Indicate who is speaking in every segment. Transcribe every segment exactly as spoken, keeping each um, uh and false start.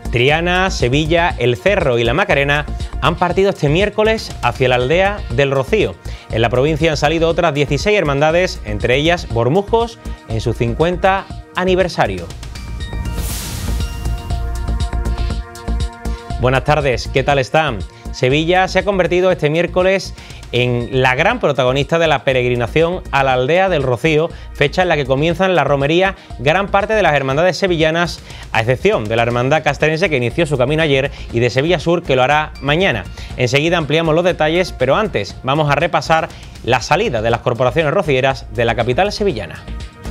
Speaker 1: Triana, Sevilla, El Cerro y La Macarena han partido este miércoles hacia la aldea del Rocío. En la provincia han salido otras dieciséis hermandades, entre ellas Bormujos, en su cincuenta aniversario. Buenas tardes, ¿qué tal están? Sevilla se ha convertido este miércoles en la gran protagonista de la peregrinación a la aldea del Rocío, fecha en la que comienzan la romería gran parte de las hermandades sevillanas, a excepción de la hermandad castrense que inició su camino ayer y de Sevilla Sur que lo hará mañana. Enseguida ampliamos los detalles, pero antes vamos a repasar la salida de las corporaciones rocieras de la capital sevillana.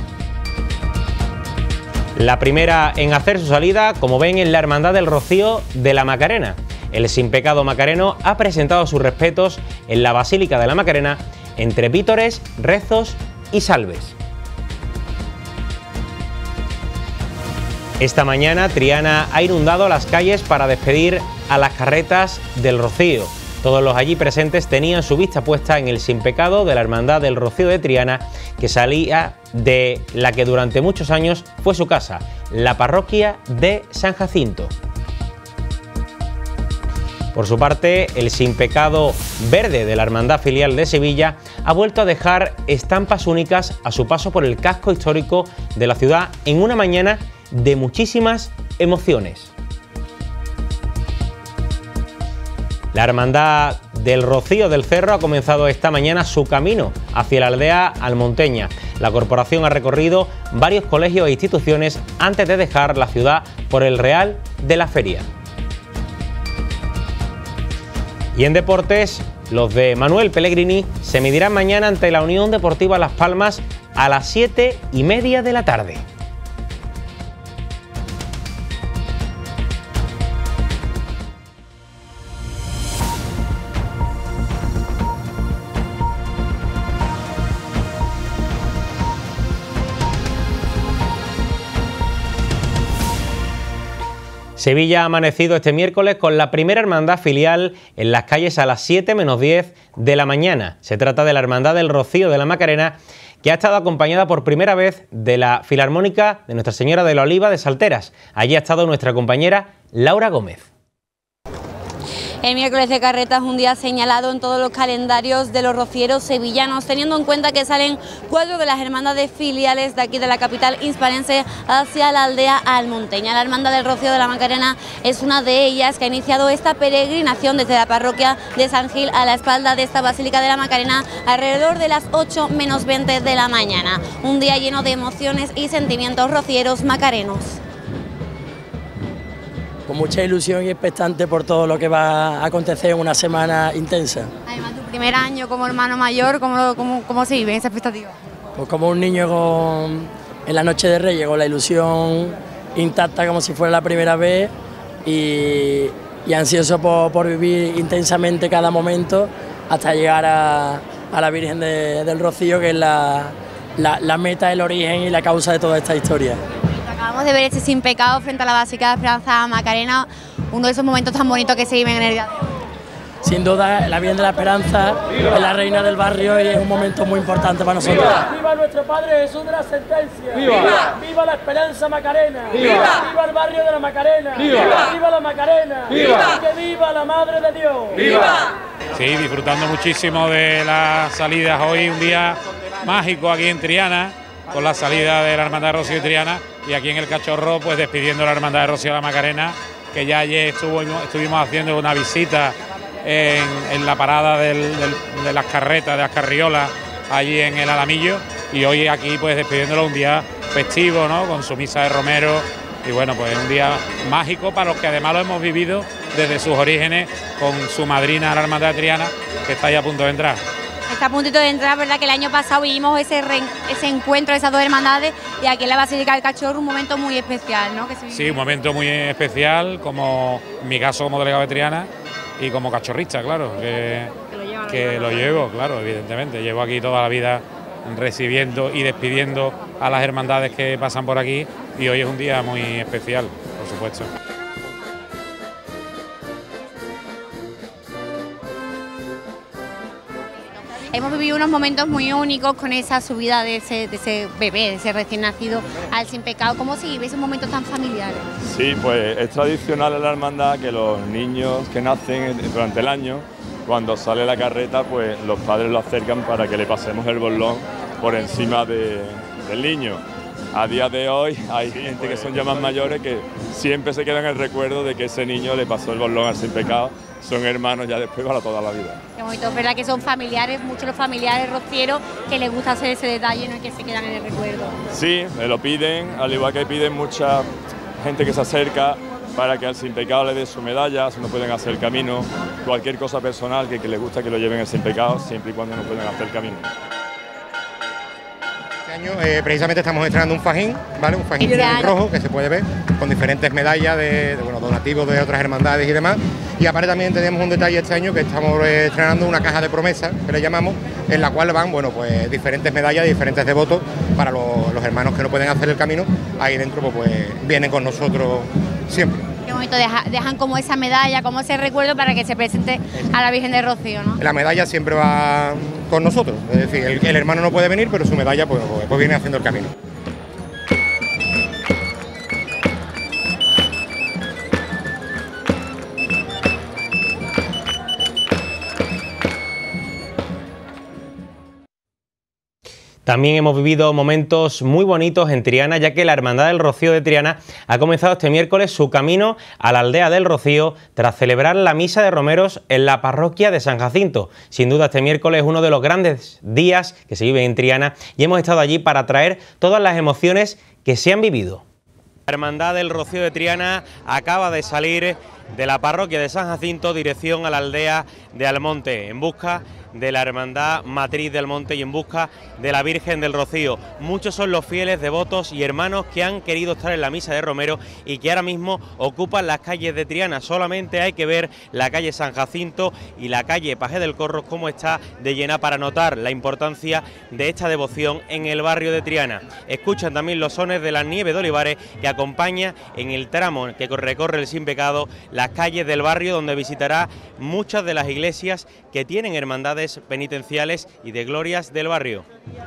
Speaker 1: La primera en hacer su salida, como ven, es la Hermandad del Rocío de la Macarena. El Sin Pecado macareno ha presentado sus respetos en la Basílica de la Macarena entre vítores, rezos y salves. Esta mañana Triana ha inundado las calles para despedir a las carretas del Rocío. Todos los allí presentes tenían su vista puesta en el Sin Pecado de la Hermandad del Rocío de Triana, que salía de la que durante muchos años fue su casa, la parroquia de San Jacinto. Por su parte, el Sin Pecado verde de la Hermandad Filial de Sevilla ha vuelto a dejar estampas únicas a su paso por el casco histórico de la ciudad en una mañana de muchísimas emociones. La Hermandad del Rocío del Cerro ha comenzado esta mañana su camino hacia la aldea almonteña. La corporación ha recorrido varios colegios e instituciones antes de dejar la ciudad por el Real de la Feria. Y en deportes, los de Manuel Pellegrini se medirán mañana ante la Unión Deportiva Las Palmas a las siete y media de la tarde. Sevilla ha amanecido este miércoles con la primera hermandad filial en las calles a las siete menos diez de la mañana. Se trata de la Hermandad del Rocío de la Macarena, que ha estado acompañada por primera vez de la Filarmónica de Nuestra Señora de la Oliva de Salteras. Allí ha estado nuestra compañera Laura Gómez.
Speaker 2: El miércoles de carreta es un día señalado en todos los calendarios de los rocieros sevillanos, teniendo en cuenta que salen cuatro de las hermandades filiales de aquí de la capital hispalense hacia la aldea almonteña. La Hermandad del Rocío de la Macarena es una de ellas que ha iniciado esta peregrinación desde la parroquia de San Gil a la espalda de esta Basílica de la Macarena alrededor de las ocho menos veinte de la mañana. Un día lleno de emociones y sentimientos rocieros macarenos.
Speaker 3: Con mucha ilusión y expectante por todo lo que va a acontecer en una semana intensa.
Speaker 2: Además, tu primer año como hermano mayor, ¿cómo, cómo, cómo se vive esa expectativa?
Speaker 3: Pues como un niño con, en la noche de Reyes, con la ilusión intacta como si fuera la primera vez y, y ansioso por, por vivir intensamente cada momento hasta llegar a, a la Virgen de, del Rocío, que es la, la, la meta, el origen y la causa de toda esta historia.
Speaker 2: Acabamos de ver este Sin Pecado frente a la Basílica de Esperanza Macarena, uno de esos momentos tan bonitos que se viven en el día de hoy.
Speaker 3: Sin duda, la Virgen de la Esperanza es la reina del barrio y es un momento muy importante para nosotros.
Speaker 4: ¡Viva, viva nuestro Padre Jesús de la Sentencia! ¡Viva! ¡Viva la Esperanza Macarena! ¡Viva! ¡Viva el barrio de la Macarena! ¡Viva! ¡Viva la Macarena! ¡Viva! ¡Que viva la Madre de Dios! ¡Viva!
Speaker 5: Sí, disfrutando muchísimo de las salidas hoy, un día mágico aquí en Triana, con la salida de la Hermandad de Rocío y Triana, y aquí en el Cachorro pues despidiendo la Hermandad de Rocío de la Macarena, que ya ayer estuvo, estuvimos haciendo una visita en, en la parada del, del, de las carretas, de las carriolas, allí en el Alamillo, y hoy aquí pues despidiéndolo un día festivo, ¿no?, con su misa de Romero, y bueno, pues un día mágico para los que además lo hemos vivido desde sus orígenes con su madrina, la Hermandad de Triana, que está ahí a punto de entrar.
Speaker 2: Está a puntito de entrar, ¿verdad? Que el año pasado vivimos ese, re, ese encuentro de esas dos hermandades y aquí en la Basílica del Cachorro un momento muy especial, ¿no? Que se
Speaker 5: sí, un momento muy especial, como en mi caso como delegado de Triana y como cachorrista, claro, que, que, lo, lleva, que lo, lo llevo, claro, evidentemente. Llevo aquí toda la vida recibiendo y despidiendo a las hermandades que pasan por aquí y hoy es un día muy especial, por supuesto.
Speaker 2: Hemos vivido unos momentos muy únicos con esa subida de ese, de ese bebé, de ese recién nacido al Sin Pecado. ¿Cómo se vive esos momentos tan familiares?
Speaker 6: Sí, pues es tradicional en la hermandad que los niños que nacen durante el año, cuando sale la carreta, pues los padres lo acercan para que le pasemos el bolón por encima de, del niño. A día de hoy hay gente que son ya más mayores que siempre se quedan en el recuerdo de que ese niño le pasó el bolón al Sin Pecado. Son hermanos ya después para toda la vida.
Speaker 2: Qué bonito, es verdad que son familiares, muchos los familiares rocieros que les gusta hacer ese detalle, ¿no? Y que se quedan en el recuerdo.
Speaker 6: Sí, me lo piden, al igual que piden mucha gente que se acerca para que al Sin Pecado le dé su medalla, si no pueden hacer el camino, cualquier cosa personal que, que les gusta que lo lleven al Sin Pecado, siempre y cuando no pueden hacer el camino.
Speaker 7: Año, eh, precisamente estamos estrenando un fajín, ¿vale? Un fajín rojo que se puede ver con diferentes medallas de, de bueno, donativos de otras hermandades y demás. Y aparte también tenemos un detalle este año que estamos eh, estrenando una caja de promesas, que le llamamos, en la cual van, bueno, pues diferentes medallas de diferentes devotos para los, los hermanos que no pueden hacer el camino. Ahí dentro pues, pues vienen con nosotros siempre.
Speaker 2: Qué bonito, deja, dejan como esa medalla, como ese recuerdo para que se presente a la Virgen de Rocío, ¿no?
Speaker 7: La medalla siempre va con nosotros, es decir, el, el hermano no puede venir, pero su medalla pues, pues viene haciendo el camino.
Speaker 1: También hemos vivido momentos muy bonitos en Triana, ya que la Hermandad del Rocío de Triana ha comenzado este miércoles su camino a la aldea del Rocío tras celebrar la misa de romeros en la parroquia de San Jacinto. Sin duda este miércoles es uno de los grandes días que se vive en Triana y hemos estado allí para traer todas las emociones que se han vivido. La Hermandad del Rocío de Triana acaba de salir de la parroquia de San Jacinto dirección a la aldea de Almonte en busca de la Hermandad Matriz del Monte y en busca de la Virgen del Rocío. Muchos son los fieles, devotos y hermanos que han querido estar en la misa de Romero y que ahora mismo ocupan las calles de Triana. Solamente hay que ver la calle San Jacinto y la calle Pajé del Corro cómo está de llena para notar la importancia de esta devoción en el barrio de Triana. Escuchan también los sones de la nieve de Olivares que acompaña en el tramo que recorre el Sin Pecado las calles del barrio, donde visitará muchas de las iglesias que tienen hermandades penitenciales y de glorias del barrio.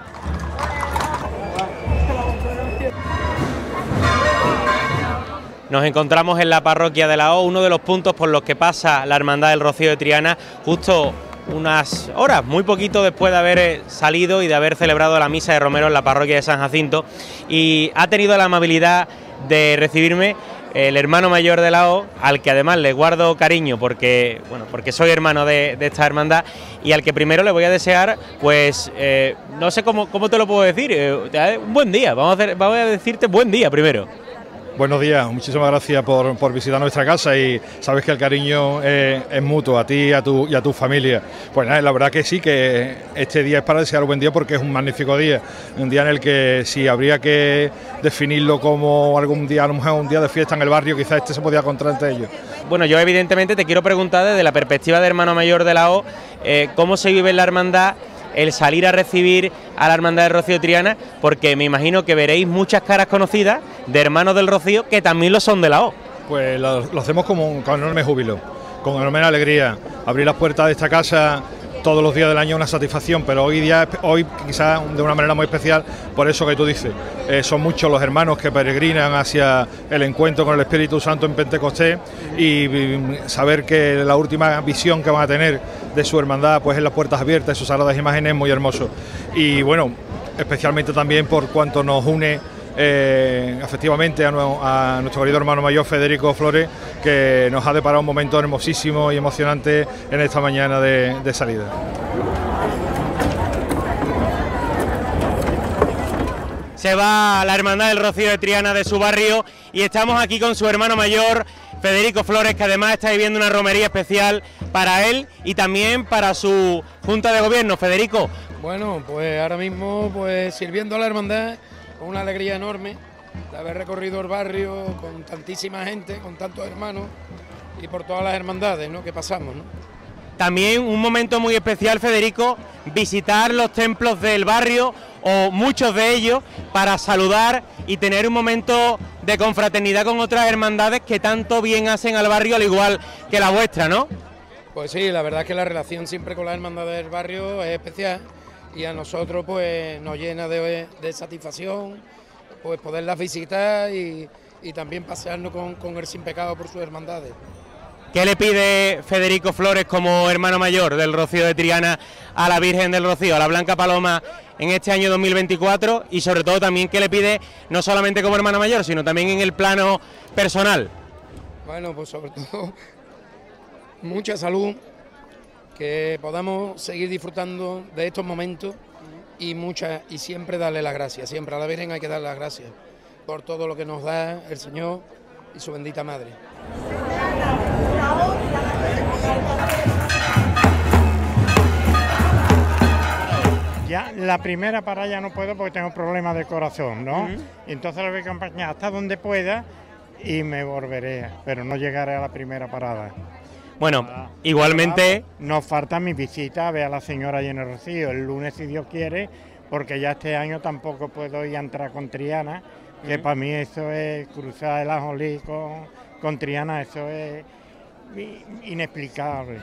Speaker 1: Nos encontramos en la parroquia de la O, uno de los puntos por los que pasa la Hermandad del Rocío de Triana, justo unas horas, muy poquito después de haber salido y de haber celebrado la misa de Romero en la parroquia de San Jacinto, y ha tenido la amabilidad de recibirme el hermano mayor de la O, al que además le guardo cariño porque, bueno, porque soy hermano de, de esta hermandad y al que primero le voy a desear, pues, eh, no sé cómo, cómo te lo puedo decir, eh, un buen día, vamos a, hacer, vamos a decirte buen día primero.
Speaker 8: Buenos días, muchísimas gracias por, por visitar nuestra casa y sabes que el cariño eh, es mutuo a ti y a, tu, y a tu familia. Pues nada, la verdad que sí, que este día es para desear un buen día porque es un magnífico día, un día en el que si habría que definirlo como algún día, a lo mejor un día de fiesta en el barrio, quizás este se podía contar entre ellos.
Speaker 1: Bueno, yo evidentemente te quiero preguntar desde la perspectiva de hermano mayor de la O, eh, ¿cómo se vive en la hermandad el salir a recibir a la Hermandad del Rocío de Triana? Porque me imagino que veréis muchas caras conocidas de hermanos del Rocío que también lo son de la O.
Speaker 8: Pues lo, lo hacemos como, con enorme júbilo, con enorme alegría. Abrir las puertas de esta casa todos los días del año es una satisfacción, pero hoy día, hoy quizás de una manera muy especial, por eso que tú dices, eh, son muchos los hermanos que peregrinan hacia el encuentro con el Espíritu Santo en Pentecostés y, y saber que la última visión que van a tener de su hermandad pues es las puertas abiertas, sus sagradas imágenes, muy hermoso. Y bueno, especialmente también por cuanto nos une Eh, efectivamente a, no, a nuestro querido hermano mayor Federico Flores, que nos ha deparado un momento hermosísimo y emocionante en esta mañana de, de salida.
Speaker 1: Se va la Hermandad del Rocío de Triana de su barrio y estamos aquí con su hermano mayor Federico Flores, que además está viviendo una romería especial para él y también para su Junta de Gobierno. Federico.
Speaker 9: Bueno, pues ahora mismo pues sirviendo a la hermandad con una alegría enorme de haber recorrido el barrio con tantísima gente, con tantos hermanos y por todas las hermandades, ¿no?, que pasamos, ¿no?
Speaker 1: También un momento muy especial, Federico, visitar los templos del barrio o muchos de ellos para saludar y tener un momento de confraternidad con otras hermandades que tanto bien hacen al barrio, al igual que la vuestra, ¿no?
Speaker 9: Pues sí, la verdad es que la relación siempre con la hermandad del barrio es especial y a nosotros pues nos llena de, de satisfacción pues poderlas visitar y, y también pasearnos con, con el Sin Pecado por sus hermandades.
Speaker 1: ¿Qué le pide Federico Flores como hermano mayor del Rocío de Triana a la Virgen del Rocío, a la Blanca Paloma en este año dos mil veinticuatro? Y sobre todo también, ¿qué le pide no solamente como hermano mayor, sino también en el plano personal?
Speaker 9: Bueno, pues sobre todo mucha salud, que podamos seguir disfrutando de estos momentos y mucha y siempre darle las gracias, siempre a la Virgen hay que darle las gracias por todo lo que nos da el Señor y su bendita Madre.
Speaker 10: Ya la primera parada ya no puedo porque tengo problemas de corazón, ¿no? Uh-huh. Entonces la voy a acompañar hasta donde pueda y me volveré, pero no llegaré a la primera parada.
Speaker 1: Bueno, ah, igualmente...
Speaker 10: Nos falta mi visita a ver a la señora allí en el Rocío, el lunes si Dios quiere, porque ya este año tampoco puedo ir a entrar con Triana, que uh-huh. para mí eso es cruzar el Ajonjolí con, con Triana, eso es inexplicable.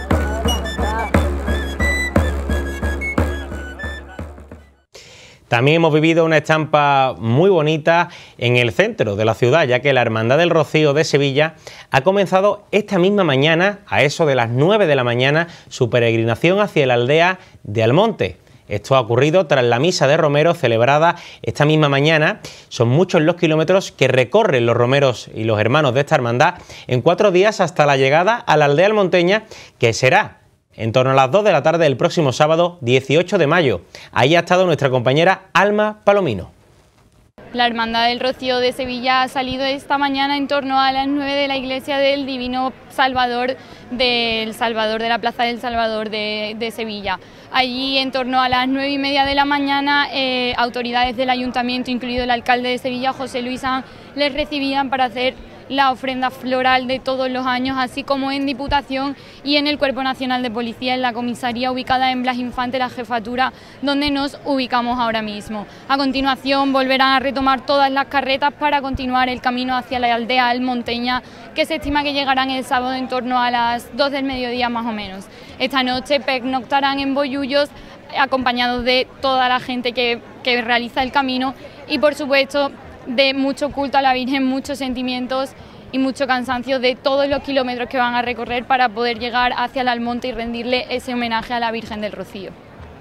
Speaker 1: También hemos vivido una estampa muy bonita en el centro de la ciudad, ya que la Hermandad del Rocío de Sevilla ha comenzado esta misma mañana, a eso de las nueve de la mañana, su peregrinación hacia la aldea de Almonte. Esto ha ocurrido tras la misa de Romero celebrada esta misma mañana. Son muchos los kilómetros que recorren los romeros y los hermanos de esta hermandad en cuatro días hasta la llegada a la aldea almonteña, que será en torno a las dos de la tarde del próximo sábado dieciocho de mayo. Ahí ha estado nuestra compañera Alma Palomino.
Speaker 11: La Hermandad del Rocío de Sevilla ha salido esta mañana en torno a las nueve de la iglesia del Divino Salvador del Salvador, de la Plaza del Salvador de, de Sevilla. Allí en torno a las nueve y media de la mañana eh, autoridades del ayuntamiento, incluido el alcalde de Sevilla, José Luis Sanz, les recibían para hacer la ofrenda floral de todos los años, así como en Diputación y en el Cuerpo Nacional de Policía, en la comisaría ubicada en Blas Infante, la jefatura donde nos ubicamos ahora mismo. A continuación volverán a retomar todas las carretas para continuar el camino hacia la aldea almonteña, que se estima que llegarán el sábado en torno a las dos del mediodía más o menos. Esta noche pernoctarán en Bollullos, acompañados de toda la gente que, que realiza el camino y por supuesto de mucho culto a la Virgen, muchos sentimientos y mucho cansancio de todos los kilómetros que van a recorrer para poder llegar hacia el Almonte y rendirle ese homenaje a la Virgen del Rocío.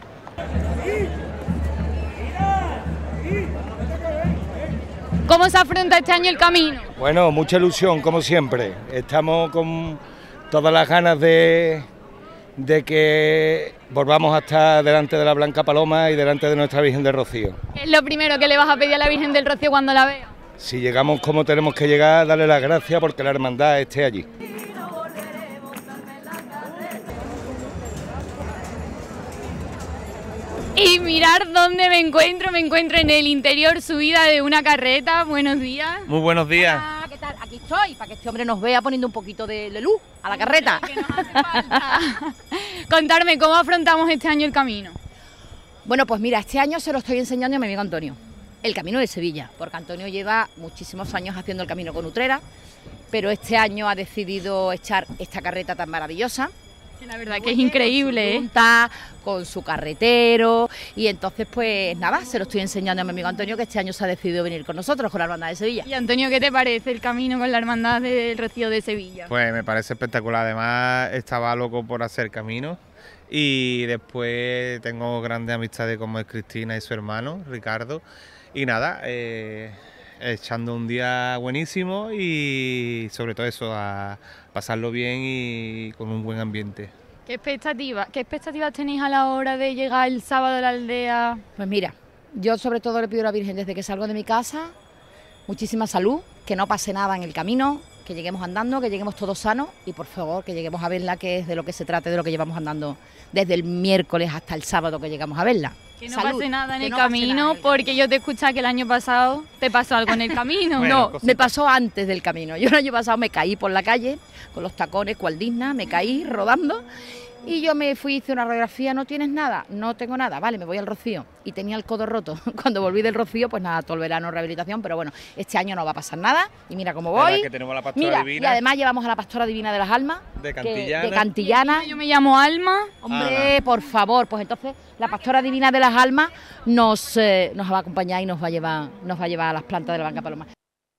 Speaker 11: ¿Cómo se afronta este año el camino?
Speaker 12: Bueno, mucha ilusión, como siempre. Estamos con todas las ganas de, de que volvamos a estar delante de la Blanca Paloma y delante de nuestra Virgen del Rocío.
Speaker 11: ¿Qué es lo primero que le vas a pedir a la Virgen del Rocío cuando la vea?
Speaker 12: Si llegamos como tenemos que llegar, darle las gracias porque la hermandad esté allí.
Speaker 11: Y mirar dónde me encuentro, me encuentro en el interior subida de una carreta. Buenos días.
Speaker 13: Muy buenos días.
Speaker 14: Ah, ¿qué tal? Aquí estoy, para que este hombre nos vea poniendo un poquito de, de luz a la carreta.
Speaker 11: Que nos hace falta. Contarme, ¿cómo afrontamos este año el camino?
Speaker 14: Bueno, pues mira, este año se lo estoy enseñando a mi amigo Antonio, el camino de Sevilla, porque Antonio lleva muchísimos años haciendo el camino con Utrera, pero este año ha decidido echar esta carreta tan maravillosa.
Speaker 11: Que la verdad que es increíble,
Speaker 14: ¿eh? Con su carretero, y entonces pues nada, se lo estoy enseñando a mi amigo Antonio, que este año se ha decidido venir con nosotros, con la Hermandad de Sevilla.
Speaker 11: Y Antonio, ¿qué te parece el camino con la Hermandad del Rocío de Sevilla?
Speaker 13: Pues me parece espectacular, además estaba loco por hacer camino y después tengo grandes amistades como es Cristina y su hermano, Ricardo, y nada, eh, echando un día buenísimo y sobre todo eso, a pasarlo bien y con un buen ambiente.
Speaker 11: ¿Qué expectativas, qué expectativas tenéis a la hora de llegar el sábado a la aldea?
Speaker 14: Pues mira, yo sobre todo le pido a la Virgen desde que salgo de mi casa, muchísima salud, que no pase nada en el camino, que lleguemos andando, que lleguemos todos sanos y por favor que lleguemos a verla, que es de lo que se trata, de lo que llevamos andando desde el miércoles hasta el sábado que llegamos a verla.
Speaker 11: Que no Salud, pase nada en el no camino, en porque yo te escuché que el año pasado te pasó algo en el camino.
Speaker 14: Bueno, no, cosita. Me pasó antes del camino. Yo el año pasado me caí por la calle, con los tacones cual digna, me caí rodando Y yo me fui, hice una radiografía, ¿no tienes nada? No tengo nada, vale, me voy al Rocío. Y tenía el codo roto. Cuando volví del Rocío, pues nada, todo el verano rehabilitación, pero bueno, este año no va a pasar nada. Y mira cómo voy.
Speaker 13: Que tenemos la Pastora
Speaker 14: mira,
Speaker 13: Divina.
Speaker 14: Y además llevamos a la Pastora Divina de las Almas.
Speaker 13: De
Speaker 14: Cantillana.
Speaker 13: Que,
Speaker 14: de Cantillana.
Speaker 11: Yo me llamo Alma.
Speaker 14: Hombre, por favor, pues entonces la Pastora Divina de las Almas nos, eh, nos va a acompañar y nos va a llevar, nos va a llevar a las plantas de la Blanca Paloma.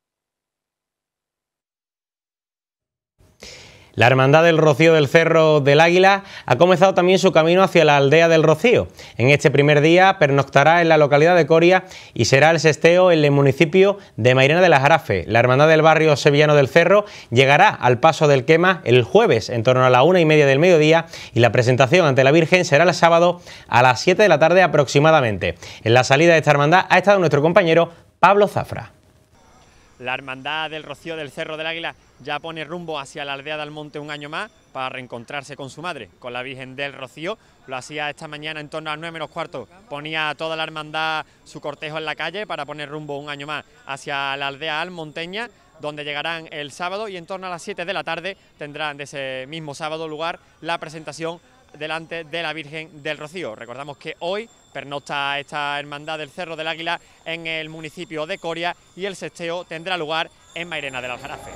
Speaker 1: La Hermandad del Rocío del Cerro del Águila ha comenzado también su camino hacia la aldea del Rocío. En este primer día pernoctará en la localidad de Coria y será el sesteo en el municipio de Mairena de la Jarafe. La Hermandad del barrio sevillano del Cerro llegará al Paso del Quema el jueves en torno a la una y media del mediodía y la presentación ante la Virgen será el sábado a las siete de la tarde aproximadamente. En la salida de esta hermandad ha estado nuestro compañero Pablo Zafra.
Speaker 15: La Hermandad del Rocío del Cerro del Águila ya pone rumbo hacia la aldea de Almonte un año más para reencontrarse con su madre, con la Virgen del Rocío. Lo hacía esta mañana en torno a las nueve menos cuarto, ponía toda la hermandad su cortejo en la calle para poner rumbo un año más hacia la aldea almonteña, donde llegarán el sábado y en torno a las siete de la tarde tendrán de ese mismo sábado lugar la presentación delante de la Virgen del Rocío. Recordamos que hoy pernocta esta Hermandad del Cerro del Águila en el municipio de Coria y el sesteo tendrá lugar en Mairena del Aljarafe.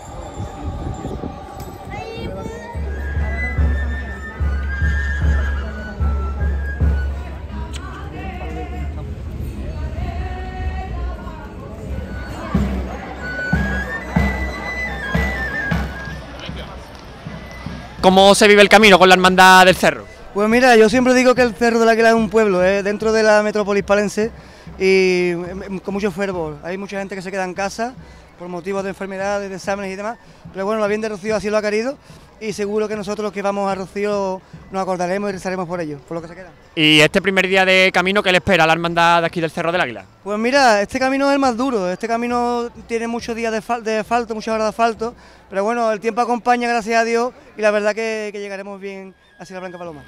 Speaker 15: ¿Cómo se vive el camino con la Hermandad del Cerro?
Speaker 16: Pues mira, yo siempre digo que el Cerro del Águila es un pueblo, ¿eh? dentro de la metrópolis palense y con mucho fervor. Hay mucha gente que se queda en casa por motivos de enfermedades, de exámenes y demás, pero bueno, la Virgen de Rocío así lo ha querido y seguro que nosotros los que vamos a Rocío nos acordaremos y rezaremos por ellos, por lo que se queda.
Speaker 15: ¿Y este primer día de camino qué le espera a la Hermandad de aquí del Cerro del Águila?
Speaker 16: Pues mira, este camino es el más duro, este camino tiene muchos días de, de asfalto, muchas horas de asfalto, pero bueno, el tiempo acompaña, gracias a Dios, y la verdad que, que llegaremos bien hacia la Blanca Paloma.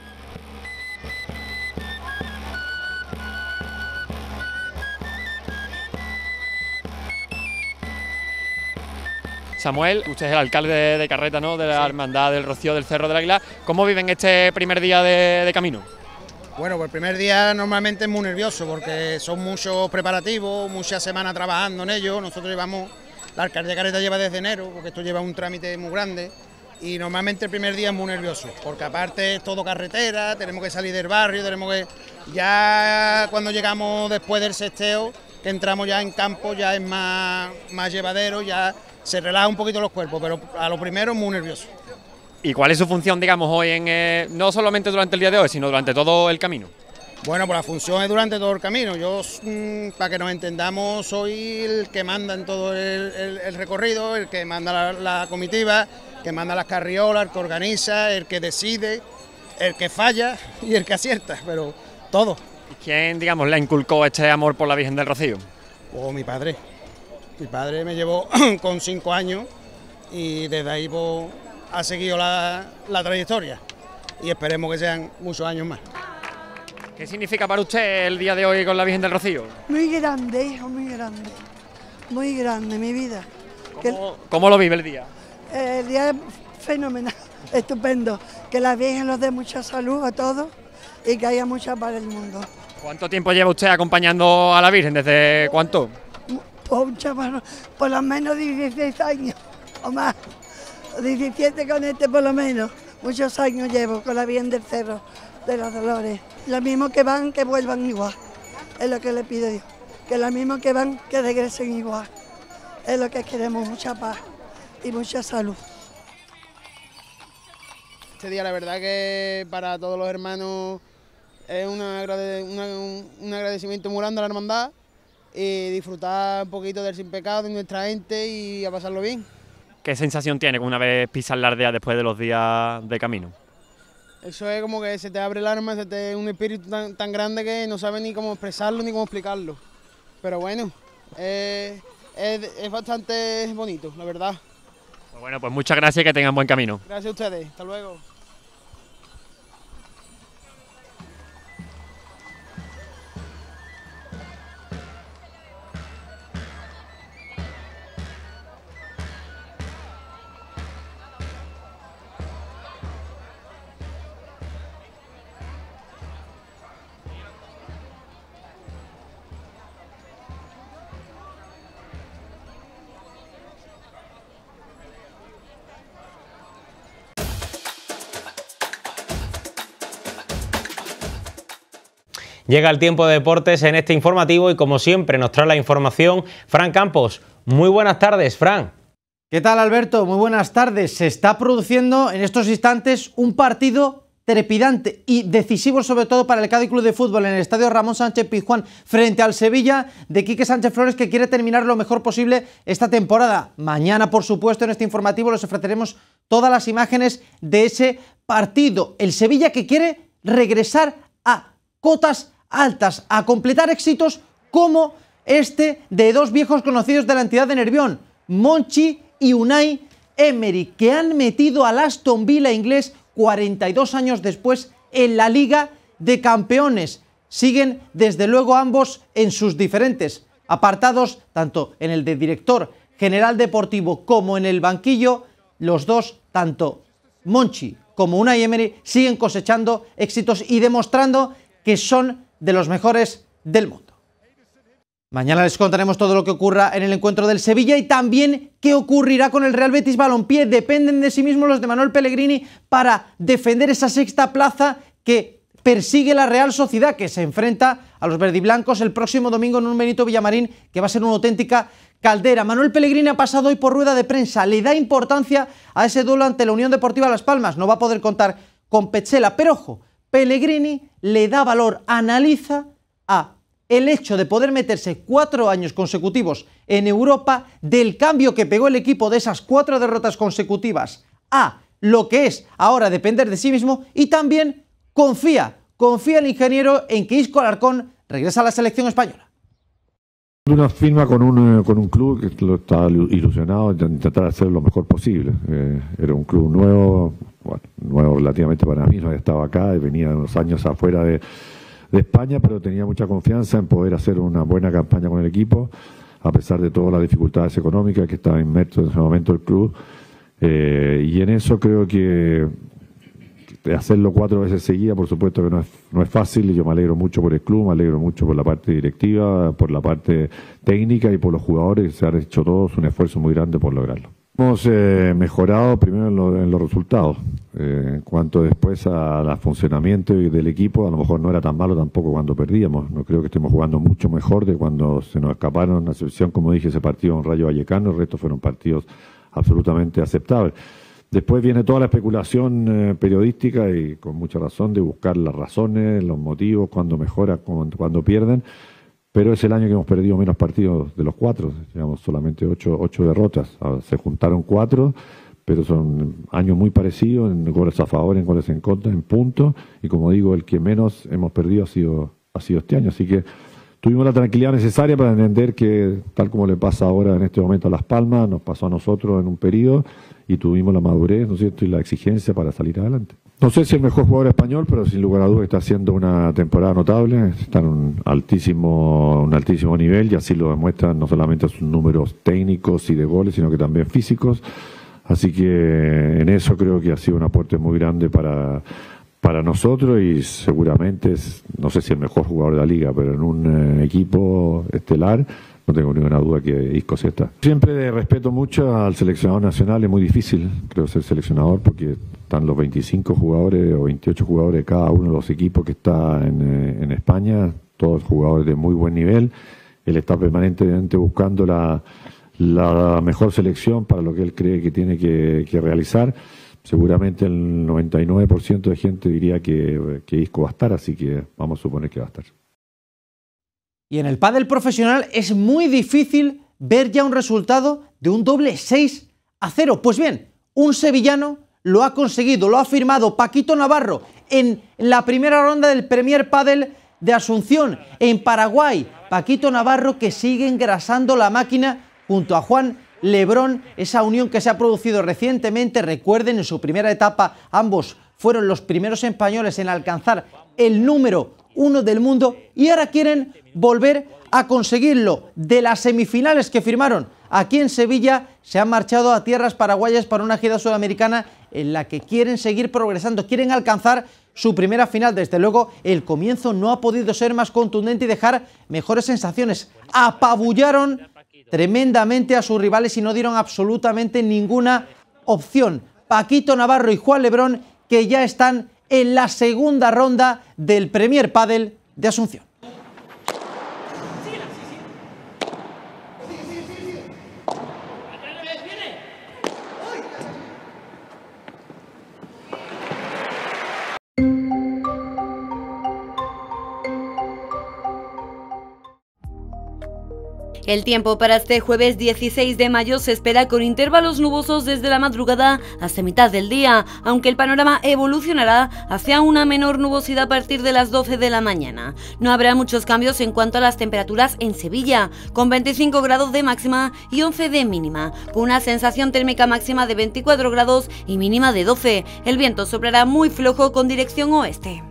Speaker 15: Samuel, usted es el alcalde de Carreta, ¿no?, de la sí. Hermandad del Rocío del Cerro del Águila. ¿Cómo viven este primer día de, de camino?
Speaker 17: Bueno, pues el primer día normalmente es muy nervioso porque son muchos preparativos, muchas semanas trabajando en ello. Nosotros llevamos, la alcaldía de Carreta lleva desde enero, porque esto lleva un trámite muy grande y normalmente el primer día es muy nervioso, porque aparte es todo carretera, tenemos que salir del barrio, tenemos que... Ya cuando llegamos después del sesteo, que entramos ya en campo, ya es más, más llevadero, ya se relaja un poquito los cuerpos, pero a lo primero es muy nervioso.
Speaker 15: ¿Y cuál es su función, digamos, hoy, en eh, no solamente durante el día de hoy, sino durante todo el camino?
Speaker 17: Bueno, pues la función es durante todo el camino. Yo, mmm, para que nos entendamos, soy el que manda en todo el, el, el recorrido, el que manda la, la comitiva, que manda las carriolas, el que organiza, el que decide, el que falla y el que acierta, pero todo.
Speaker 15: ¿Y quién, digamos, le inculcó este amor por la Virgen del Rocío?
Speaker 17: Oh, mi padre. Mi padre me llevó con cinco años y desde ahí pues, ha seguido la, la trayectoria y esperemos que sean muchos años más.
Speaker 15: ¿Qué significa para usted el día de hoy con la Virgen del Rocío?
Speaker 18: Muy grande, hijo, muy grande, muy grande mi vida.
Speaker 15: ¿Cómo, ¿cómo lo vive el día?
Speaker 18: El día es fenomenal, estupendo, que la Virgen nos dé mucha salud a todos y que haya mucha paz en el mundo.
Speaker 15: ¿Cuánto tiempo lleva usted acompañando a la Virgen? ¿Desde cuánto?
Speaker 18: Pues un chaval, por lo menos dieciséis años o más, diecisiete con este por lo menos, muchos años llevo con la Virgen del Cerro de los Dolores. Lo mismo que van, que vuelvan igual, es lo que le pido Dios, que lo mismo que van, que regresen igual, es lo que queremos, mucha paz y mucha salud.
Speaker 17: Este día la verdad que para todos los hermanos es una, una, un, un agradecimiento muy grande a la hermandad y disfrutar un poquito del sin pecado de nuestra gente y a pasarlo bien.
Speaker 15: ¿Qué sensación tiene una vez pisas la aldea después de los días de camino?
Speaker 17: Eso es como que se te abre el alma, se te un espíritu tan, tan grande que no sabes ni cómo expresarlo ni cómo explicarlo. Pero bueno, eh, es, es bastante bonito, la verdad.
Speaker 15: Bueno, pues muchas gracias y que tengan buen camino.
Speaker 17: Gracias a ustedes, hasta luego.
Speaker 1: Llega el tiempo de deportes en este informativo y como siempre nos trae la información Fran Campos. Muy buenas tardes, Fran.
Speaker 19: ¿Qué tal, Alberto? Muy buenas tardes. Se está produciendo en estos instantes un partido trepidante y decisivo, sobre todo para el Cádiz Club de Fútbol, en el estadio Ramón Sánchez Pizjuán, frente al Sevilla de Quique Sánchez Flores, que quiere terminar lo mejor posible esta temporada. Mañana, por supuesto, en este informativo les ofreceremos todas las imágenes de ese partido. El Sevilla que quiere regresar a cotas altas, a completar éxitos como este de dos viejos conocidos de la entidad de Nervión, Monchi y Unai Emery, que han metido al Aston Villa inglés cuarenta y dos años después en la Liga de Campeones. Siguen desde luego ambos en sus diferentes apartados, tanto en el de director general deportivo como en el banquillo. Los dos, tanto Monchi como Unai Emery, siguen cosechando éxitos y demostrando que son de los mejores del mundo. Mañana les contaremos todo lo que ocurra en el encuentro del Sevilla y también qué ocurrirá con el Real Betis Balompié. Dependen de sí mismos los de Manuel Pellegrini para defender esa sexta plaza que persigue la Real Sociedad, que se enfrenta a los verdiblancos el próximo domingo en un Benito Villamarín que va a ser una auténtica caldera. Manuel Pellegrini ha pasado hoy por rueda de prensa, le da importancia a ese duelo ante la Unión Deportiva Las Palmas. No va a poder contar con Petzela, pero ojo, Pellegrini le da valor, analiza a el hecho de poder meterse cuatro años consecutivos en Europa, del cambio que pegó el equipo de esas cuatro derrotas consecutivas a lo que es ahora depender de sí mismo, y también confía, confía el ingeniero en que Isco Alarcón regresa a la selección española.
Speaker 20: Una firma con un, con un club que lo está ilusionado de intentar hacer lo mejor posible. Eh, era un club nuevo, bueno, nuevo relativamente para mí, no estaba acá y venía unos años afuera de de España, pero tenía mucha confianza en poder hacer una buena campaña con el equipo, a pesar de todas las dificultades económicas que estaba inmerso en ese momento el club. Eh, y en eso creo que hacerlo cuatro veces seguidas, por supuesto que no es, no es fácil, y yo me alegro mucho por el club, me alegro mucho por la parte directiva, por la parte técnica y por los jugadores, que se han hecho todos un esfuerzo muy grande por lograrlo. Hemos eh, mejorado primero en, lo, en los resultados. Eh, en cuanto después al funcionamiento del equipo, a lo mejor no era tan malo tampoco cuando perdíamos. No creo que estemos jugando mucho mejor de cuando se nos escaparon, a excepción, como dije, ese partido en Rayo Vallecano. El resto fueron partidos absolutamente aceptables. Después viene toda la especulación eh, periodística, y con mucha razón, de buscar las razones, los motivos, cuando mejora, cuando, cuando pierden. Pero es el año que hemos perdido menos partidos de los cuatro, digamos, solamente ocho, ocho derrotas. Ahora, se juntaron cuatro, pero son años muy parecidos, en goles a favor, en goles en contra, en puntos, y como digo, el que menos hemos perdido ha sido, ha sido este año. Así que tuvimos la tranquilidad necesaria para entender que, tal como le pasa ahora en este momento a Las Palmas, nos pasó a nosotros en un periodo, y tuvimos la madurez, ¿no es cierto?, y la exigencia para salir adelante. No sé si el mejor jugador español, pero sin lugar a dudas está haciendo una temporada notable, está en un altísimo, un altísimo nivel, y así lo demuestran no solamente sus números técnicos y de goles, sino que también físicos. Así que en eso creo que ha sido un aporte muy grande para, para nosotros, y seguramente es, no sé si el mejor jugador de la liga, pero en un eh, equipo estelar no tengo ninguna duda que Isco sí está. Siempre respeto mucho al seleccionador nacional, es muy difícil, creo, ser seleccionador, porque están los veinticinco jugadores o veintiocho jugadores de cada uno de los equipos que está en, en España, todos jugadores de muy buen nivel. Él está permanentemente buscando la, la mejor selección para lo que él cree que tiene que, que realizar. Seguramente el noventa y nueve por ciento de gente diría que, que Isco va a estar, así que vamos a suponer que va a estar.
Speaker 19: Y en el pádel profesional es muy difícil ver ya un resultado de un doble seis a cero. Pues bien, un sevillano lo ha conseguido, lo ha firmado Paquito Navarro en la primera ronda del Premier Padel de Asunción, en Paraguay. Paquito Navarro, que sigue engrasando la máquina junto a Juan Lebrón, esa unión que se ha producido recientemente. Recuerden, en su primera etapa ambos fueron los primeros españoles en alcanzar el número uno del mundo, y ahora quieren volver a conseguirlo. De las semifinales que firmaron aquí en Sevilla, se han marchado a tierras paraguayas para una gira sudamericana en la que quieren seguir progresando, quieren alcanzar su primera final. Desde luego, el comienzo no ha podido ser más contundente y dejar mejores sensaciones. Apabullaron tremendamente a sus rivales y no dieron absolutamente ninguna opción. Paquito Navarro y Juan Lebrón, que ya están en la segunda ronda del Premier Padel de Asunción.
Speaker 2: El tiempo para este jueves dieciséis de mayo se espera con intervalos nubosos desde la madrugada hasta mitad del día, aunque el panorama evolucionará hacia una menor nubosidad a partir de las doce de la mañana. No habrá muchos cambios en cuanto a las temperaturas en Sevilla, con veinticinco grados de máxima y once de mínima, con una sensación térmica máxima de veinticuatro grados y mínima de doce. El viento soplará muy flojo con dirección oeste.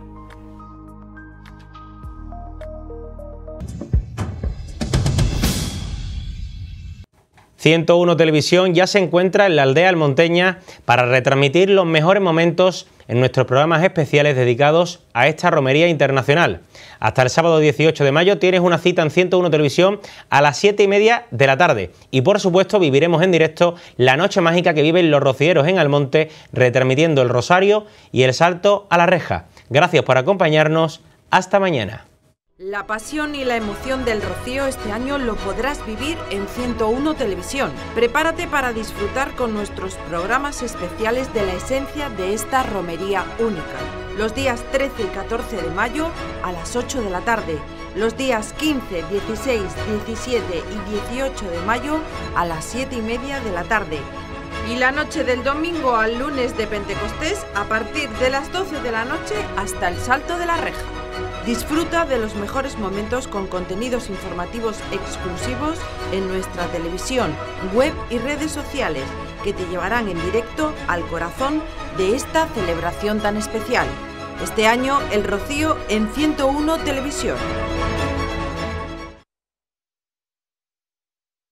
Speaker 1: ciento uno Televisión ya se encuentra en la aldea almonteña para retransmitir los mejores momentos en nuestros programas especiales dedicados a esta romería internacional. Hasta el sábado dieciocho de mayo tienes una cita en ciento uno Televisión a las siete y media de la tarde. Y por supuesto viviremos en directo la noche mágica que viven los rocieros en Almonte, retransmitiendo el Rosario y el Salto a la Reja. Gracias por acompañarnos. Hasta mañana.
Speaker 21: La pasión y la emoción del Rocío este año lo podrás vivir en ciento uno Televisión. Prepárate para disfrutar con nuestros programas especiales de la esencia de esta romería única. Los días trece y catorce de mayo a las ocho de la tarde. Los días quince, dieciséis, diecisiete y dieciocho de mayo a las siete y media de la tarde. Y la noche del domingo al lunes de Pentecostés a partir de las doce de la noche hasta el Salto de la Reja. Disfruta de los mejores momentos con contenidos informativos exclusivos en nuestra televisión, web y redes sociales que te llevarán en directo al corazón de esta celebración tan especial. Este año, el Rocío en ciento uno Televisión.